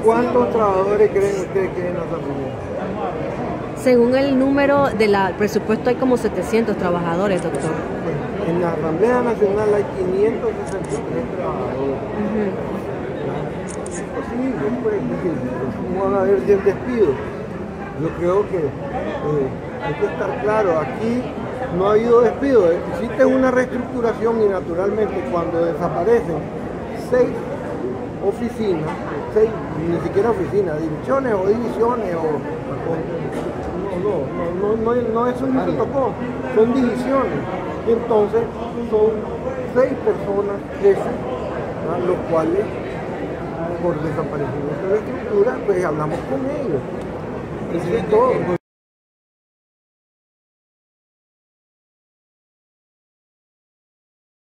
¿Cuántos trabajadores creen ustedes que hay en la asamblea? Según el número del presupuesto hay como 700 trabajadores, doctor. Pues, en la Asamblea Nacional hay 563 trabajadores. Es posible, pues, ¿cómo van a haber 100 despidos? Yo creo que hay que estar claro, aquí no ha habido despidos, existe una reestructuración y naturalmente cuando desaparecen 6 oficinas, 6, ni siquiera oficinas, direcciones o divisiones no, eso no se tocó, son divisiones, y entonces son 6 personas jefes, los cuales por desaparecimiento de la estructura pues hablamos con ellos, eso es todo.